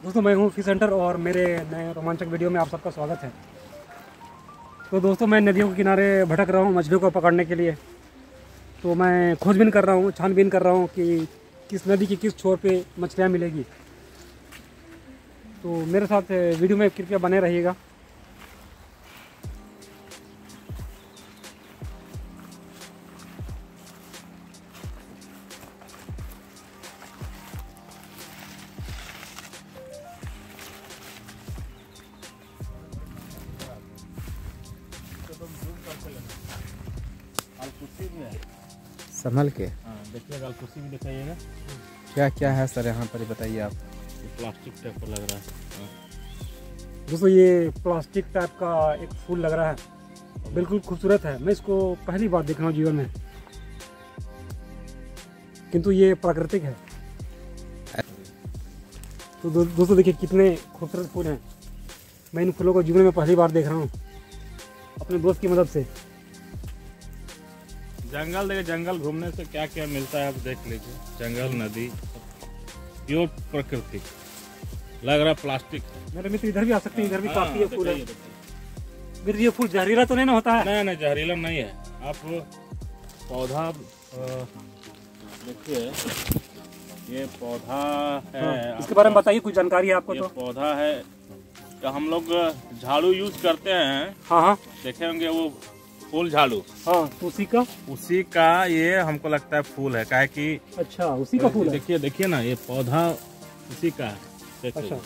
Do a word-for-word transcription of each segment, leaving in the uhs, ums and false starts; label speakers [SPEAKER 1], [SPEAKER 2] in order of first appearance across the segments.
[SPEAKER 1] दोस्तों मैं हूँ फिश सेंटर और मेरे नए रोमांचक वीडियो में आप सबका स्वागत है। तो दोस्तों मैं नदियों के किनारे भटक रहा हूँ मछलियों को पकड़ने के लिए। तो मैं खोजबीन कर रहा हूँ, छानबीन कर रहा हूँ कि किस नदी की किस छोर पे मछलियाँ मिलेगी। तो मेरे साथ वीडियो में कृपया बने रहिएगा।
[SPEAKER 2] संभल के
[SPEAKER 3] हाँ देखिए गालकुसी भी दिखाइएगा।
[SPEAKER 2] क्या क्या है सर यहाँ पर बताइए आप।
[SPEAKER 3] ये प्लास्टिक टाइप का लग रहा है।
[SPEAKER 1] दोस्तों ये प्लास्टिक टाइप का एक फूल लग रहा है, बिल्कुल खूबसूरत है। मैं इसको पहली बार देख रहा हूँ जीवन में, किंतु ये प्राकृतिक है। तो दो, दोस्तों देखिए कितने खूबसूरत फूल हैं। मैं इन फूलों को जीवन में पहली बार देख रहा हूँ अपने दोस्त की मदद से।
[SPEAKER 3] जंगल देखिए, जंगल घूमने से क्या क्या मिलता है आप देख लीजिए। जंगल, नदी, प्योर प्रकृति। लग रहा है प्लास्टिक।
[SPEAKER 1] मेरे मित्र इधर भी आ सकते हैं, इधर भी
[SPEAKER 3] हाँ,
[SPEAKER 1] काफी ये फूल है।
[SPEAKER 3] बताइए।
[SPEAKER 1] फिर ये फूल जहरीला तो नहीं ना होता है?
[SPEAKER 3] नहीं नहीं जहरीला नहीं है। आप पौधा देखिए, ये पौधा है।
[SPEAKER 1] हाँ, इसके बारे में बताइए, कुछ जानकारी है आपको?
[SPEAKER 3] ये
[SPEAKER 1] तो
[SPEAKER 3] पौधा है तो हम लोग झाड़ू यूज करते हैं।
[SPEAKER 1] हाँ हाँ
[SPEAKER 3] देखे होंगे वो फूल झाड़ू।
[SPEAKER 1] हाँ, उसी का
[SPEAKER 3] उसी का ये हमको लगता है फूल है। काहे कि
[SPEAKER 1] अच्छा उसी का फूल है।
[SPEAKER 3] देखिए देखिए ना, ये पौधा उसी का है। देखिए।
[SPEAKER 1] अच्छा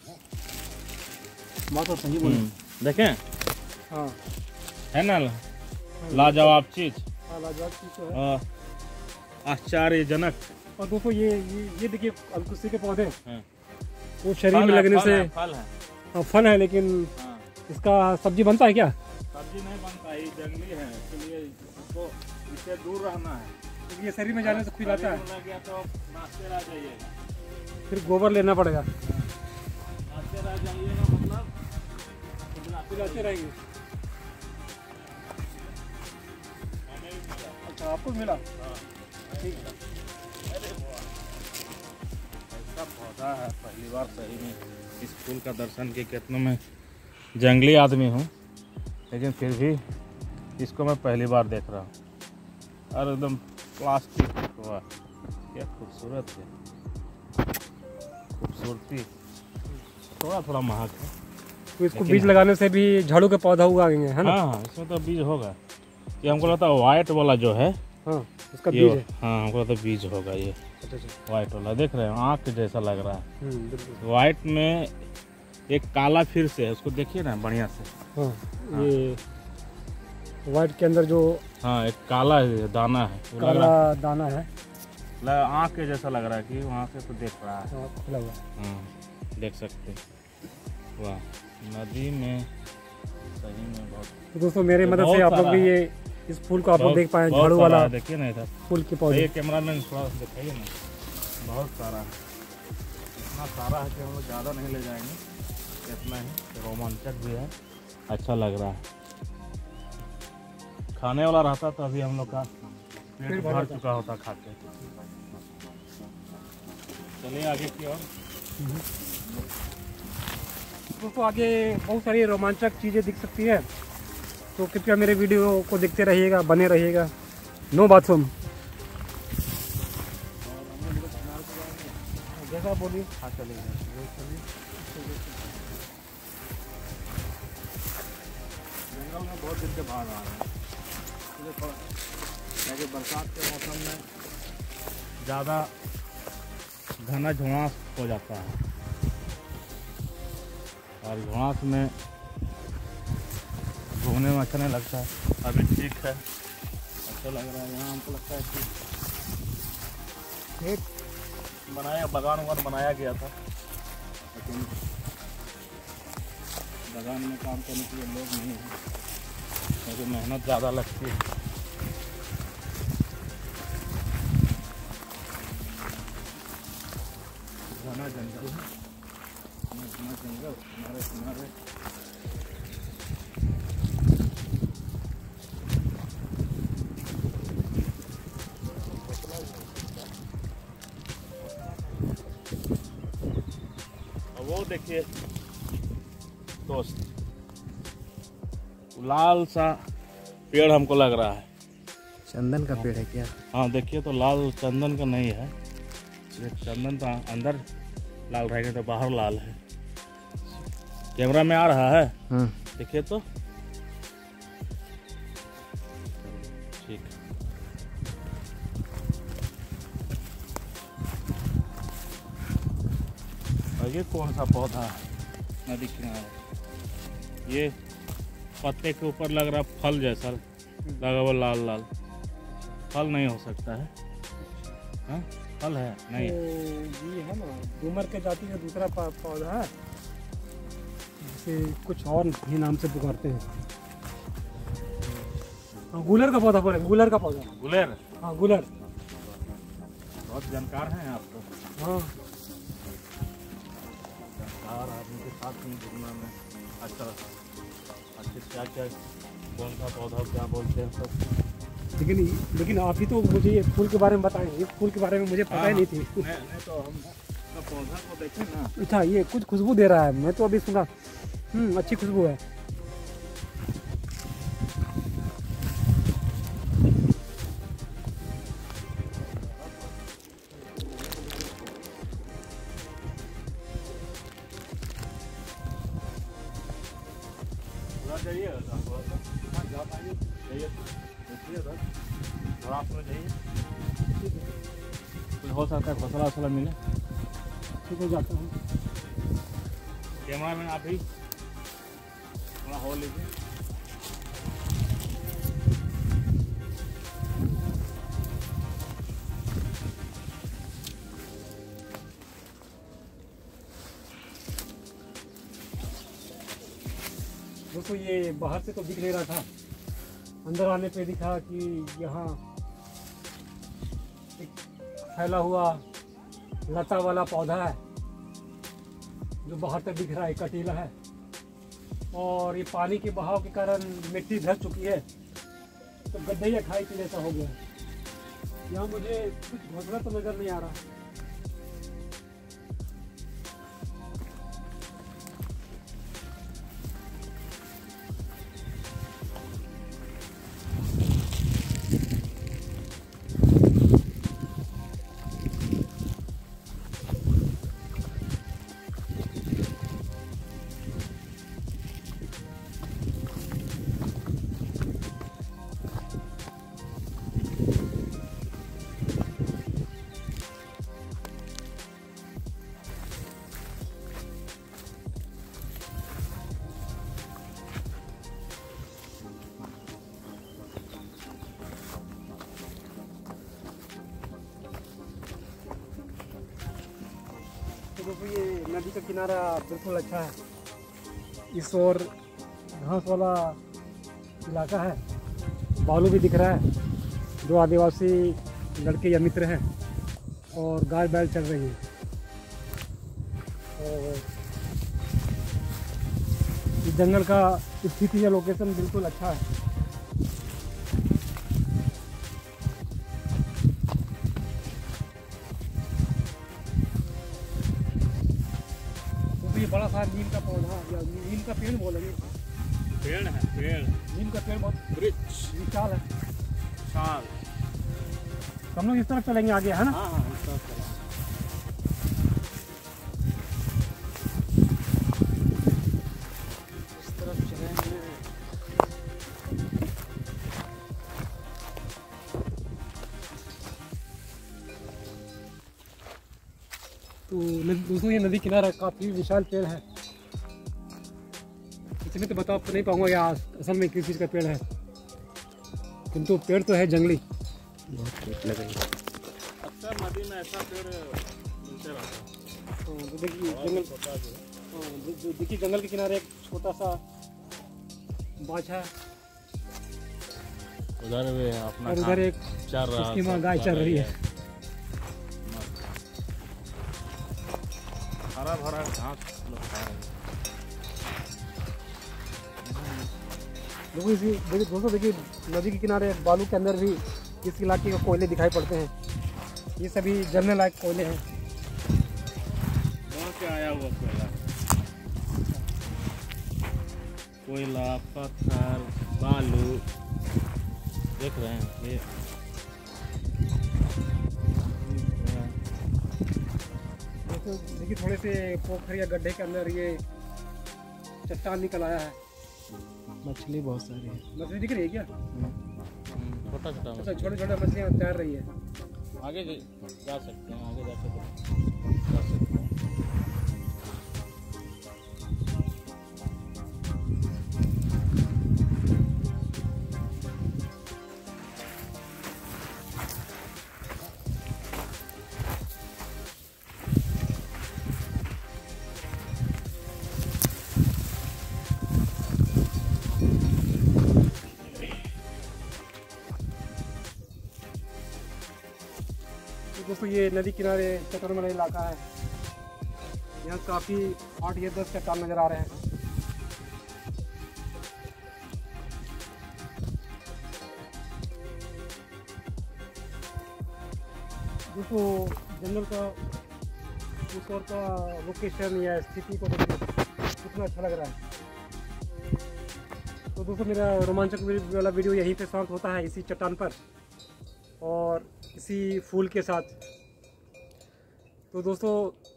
[SPEAKER 1] बात तो सही बोली।
[SPEAKER 3] देखें,
[SPEAKER 1] हाँ
[SPEAKER 3] है ना लाजवाब चीज,
[SPEAKER 1] हाँ, लाजवाब चीज तो है।
[SPEAKER 3] और आश्चर्यजनक।
[SPEAKER 1] और दोस्तों ये ये ये देखिए अलकुसी के पौधे,
[SPEAKER 3] हाँ।
[SPEAKER 1] वो शरीर
[SPEAKER 3] फल
[SPEAKER 1] में
[SPEAKER 3] है,
[SPEAKER 1] लगने
[SPEAKER 3] फल
[SPEAKER 1] से
[SPEAKER 3] है, फल है।
[SPEAKER 1] हाँ, फल है, लेकिन
[SPEAKER 3] हाँ।
[SPEAKER 1] इसका सब्जी बनता है क्या?
[SPEAKER 3] सब्जी नहीं बनता, ये जंगली है, इसलिए इसको इससे दूर रहना है।
[SPEAKER 1] ये शरीर में जाने से खुलाता है,
[SPEAKER 3] शरीर में लग गया तो नाचते रह जाइएगा।
[SPEAKER 1] फिर गोबर लेना पड़ेगा।
[SPEAKER 3] नाचते रह जाइएगा मतलब
[SPEAKER 1] खिलाते रहेंगे।
[SPEAKER 3] हमें भी मिला।
[SPEAKER 1] अच्छा आपको मिला?
[SPEAKER 3] हाँ।
[SPEAKER 1] ठीक है।
[SPEAKER 3] अरे वाह, ऐसा पौधा है। पहली बार सही में इस फूल का दर्शन किया। कितनों में जंगली आदमी हूँ, लेकिन फिर भी इसको मैं पहली बार देख रहा हूँ। और एकदम प्लास्टिक, वाह क्या खूबसूरत है। खूबसूरती थोड़ा थोड़ा महक है।
[SPEAKER 1] तो इसको बीज लगाने से भी झाड़ू के पौधा उगाएंगे, है ना?
[SPEAKER 3] हाँ हाँ, इसमें तो बीज होगा। ये हमको लगता है वाइट वाला जो है,
[SPEAKER 1] हाँ इसका
[SPEAKER 3] ये
[SPEAKER 1] बीज है।
[SPEAKER 3] हाँ हमको लगता है बीज होगा ये।
[SPEAKER 1] अच्छा अच्छा।
[SPEAKER 3] वाइट वाला देख रहे हैं, आँख जैसा लग रहा है।
[SPEAKER 1] हम्म, बिल्कुल।
[SPEAKER 3] वाइट में एक काला फिर से है, उसको देखिए ना बढ़िया से।
[SPEAKER 1] हाँ, ये व्हाइट के अंदर जो
[SPEAKER 3] हाँ एक काला है, दाना है, वो लग
[SPEAKER 1] काला
[SPEAKER 3] रहा है,
[SPEAKER 1] दाना है,
[SPEAKER 3] लग- आँख के जैसा लग रहा है कि वहाँ से तो देख रहा है।
[SPEAKER 1] हाँ, खुला हुआ।
[SPEAKER 3] हाँ देख सकते हैं। वाह, नदी में सही में बहुत
[SPEAKER 1] तो दोस्तों मेरे
[SPEAKER 3] तो
[SPEAKER 1] मदद से
[SPEAKER 3] बहुत
[SPEAKER 1] आप लोग
[SPEAKER 3] सारा
[SPEAKER 1] भी
[SPEAKER 3] है।
[SPEAKER 1] ये इस फूल को आप लोग
[SPEAKER 3] बहुत-
[SPEAKER 1] देख पाए,
[SPEAKER 3] बहुत
[SPEAKER 1] झाड़ू
[SPEAKER 3] सारा
[SPEAKER 1] वाला
[SPEAKER 3] है, देखिए ना इधर।
[SPEAKER 1] फूल के पौधे।
[SPEAKER 3] ये कैमरा मैन थोड़ा सा दिखाइए ना, बहुत सारा है। इतना सारा है कि हम लोग ज़्यादा नहीं ले जाएंगे, इतना ही। रोमांचक भी है, अच्छा लग रहा है। खाने वाला रहता तो अभी हम लोग का पेट भर चुका होता खा के। चलिए आगे की ओर।
[SPEAKER 1] दोस्तों आगे बहुत सारी रोमांचक चीज़ें दिख सकती है, तो कृपया मेरे वीडियो को देखते रहिएगा, बने रहिएगा। नो बाथरूम, जैसा बोलिए।
[SPEAKER 3] हाँ चलिए। जंगल में बहुत दिन के बाद आ रहे हैं, इसलिए थोड़ा क्योंकि बरसात के मौसम में ज़्यादा घना झुआस हो जाता है, और झुआस में घूमने में अच्छा नहीं लगता है। अभी ठीक है, अच्छा लग रहा है। यहाँ हमको लगता है कि खेत बनाया, बागान वागान बनाया गया था, लेकिन बागान में काम करने के लिए लोग नहीं हैं, क्योंकि मेहनत ज़्यादा लगती है। घना जंगल है, घना जंगल, किनारे किनारे वो देखिए दोस्त, लाल सा पेड़ हमको लग रहा है।
[SPEAKER 2] चंदन का पेड़ है क्या?
[SPEAKER 3] हाँ देखिए तो लाल चंदन का नहीं है, ये चंदन तो अंदर लाल रहेगा तो बाहर लाल है। कैमरा में आ रहा है,
[SPEAKER 2] हाँ।
[SPEAKER 3] देखिए तो ठीक। और ये कौन सा पौधा है नदी किनारे? ये पत्ते के ऊपर लग रहा फल जैसा लगा हुआ लाल लाल। फल नहीं हो सकता है। हाँ फल है नहीं है।
[SPEAKER 1] तो ये है ना डूमर के जाति का दूसरा पौधा है, जिसे कुछ और ही नाम से पुकारते हैं। हाँ, गुलर का पौधा बोले, गुलर का पौधा।
[SPEAKER 3] गुलेर?
[SPEAKER 1] हाँ गुलर।
[SPEAKER 3] बहुत जानकार हैं आप तो।
[SPEAKER 1] हाँ
[SPEAKER 3] जानकार आदमी के साथ में घूमना में अच्छा लगता है। अच्छे क्या क्या कौन सा पौधा क्या बोलते हैं सब।
[SPEAKER 1] लेकिन लेकिन आप ही तो मुझे ये फूल के बारे में बताएं। ये फूल के बारे में मुझे पता ही नहीं थी।
[SPEAKER 3] नहीं, नहीं तो हम तो पौधा को देखें ना।
[SPEAKER 1] अच्छा ये कुछ खुशबू दे रहा है, मैं तो अभी सुना। हम्म अच्छी खुशबू है।
[SPEAKER 3] जाइए जाइए देखिए थोड़ा आप जाइए, कुछ हो सकता है फसला वसला मिले।
[SPEAKER 1] ठीक हो जाता हूँ।
[SPEAKER 3] कैमरा मैन आप ही थोड़ा हो लीजिए।
[SPEAKER 1] दोस्तों ये बाहर से तो दिख नहीं रहा था, अंदर आने पे दिखा कि यहाँ एक फैला हुआ लता वाला पौधा है जो बाहर तक दिख रहा है, कटीला है। और ये पानी के बहाव के कारण मिट्टी धस चुकी है, तो गड्ढे खाई के जैसा हो गया। यहाँ मुझे कुछ घोंसला तो नजर नहीं आ रहा। दोस्तों ये नदी का किनारा बिल्कुल अच्छा है। इस ओर घास वाला इलाका है, बालू भी दिख रहा है जो आदिवासी लड़के या मित्र हैं, और गाय बैल चल रही हैं। और इस जंगल का स्थिति या लोकेशन बिल्कुल अच्छा है। ये बड़ा सा नीम का पौधा या नीम का पेड़ बोलेंगे।
[SPEAKER 3] पेड़ है पेड़,
[SPEAKER 1] नीम का पेड़ बहुत
[SPEAKER 3] वृक्ष
[SPEAKER 1] विशाल है।
[SPEAKER 3] साल।
[SPEAKER 1] तो हम लोग इस तरफ चलेंगे आगे, है ना?
[SPEAKER 3] हाँ हाँ इस तरफ चला।
[SPEAKER 1] इस तरफ चलेंगे। तो दोस्तों ये नदी किनारा काफ़ी विशाल पेड़ है, इसलिए तो बता नहीं पाऊंगा या असल में किस चीज़ का पेड़ है, किंतु पेड़ तो है जंगली।
[SPEAKER 2] बहुत पेड़ लग रही है।
[SPEAKER 3] अक्सर नदी में ऐसा पेड़ मिलते रहता है।
[SPEAKER 1] तो देखिए जंगल, हाँ, देखिए जंगल के किनारे एक छोटा सा बाछा,
[SPEAKER 3] उधर भी अपना
[SPEAKER 1] और उधर एक
[SPEAKER 3] चल रहा
[SPEAKER 1] उसकी माँ गाय चल रही है।
[SPEAKER 3] हरा भरा घास लोग खा रहे हैं।
[SPEAKER 1] देखो इसी देखिए दोस्तों, देखिए नदी के किनारे बालू के अंदर भी इस इलाके के कोयले दिखाई पड़ते हैं। ये सभी जलने लायक कोयले हैं।
[SPEAKER 3] कहाँ से आया हुआ कोयला? कोयला, पत्थर, बालू देख रहे हैं ये।
[SPEAKER 1] दोस्तों देखिए थोड़े से पोखर या गड्ढे के अंदर ये चट्टान निकल आया है।
[SPEAKER 2] मछली बहुत सारी है।
[SPEAKER 1] मछली दिख रही है क्या?
[SPEAKER 3] छोटा छोटा
[SPEAKER 1] अच्छा, छोटे छोटे मछलियाँ तैर रही है।
[SPEAKER 3] आगे जा सकते हैं, आगे जा सकते हैं, जा सकते हैं।
[SPEAKER 1] दोस्तों ये नदी किनारे चक्कर वाला इलाका है। यहाँ काफ़ी आठ या दस चट्टान नज़र आ रहे हैं। दोस्तों जंगल का उस और का लोकेशन या स्थिति को देखिए कितना अच्छा लग रहा है। तो दोस्तों मेरा रोमांचक वाला वीडियो यहीं पे समाप्त होता है, इसी चट्टान पर और इसी फूल के साथ। तो दोस्तों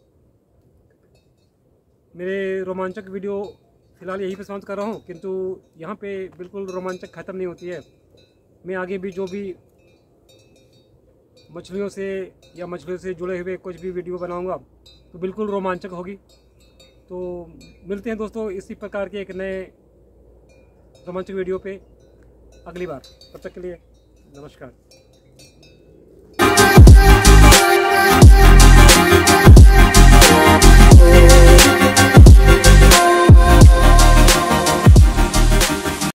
[SPEAKER 1] मेरे रोमांचक वीडियो फ़िलहाल यहीं पे समाप्त कर रहा हूँ, किंतु यहाँ पे बिल्कुल रोमांचक ख़त्म नहीं होती है। मैं आगे भी जो भी मछलियों से या मछलियों से जुड़े हुए कुछ भी वीडियो बनाऊँगा तो बिल्कुल रोमांचक होगी। तो मिलते हैं दोस्तों इसी प्रकार के एक नए रोमांचक वीडियो पे अगली बार। तब तक के लिए नमस्कार।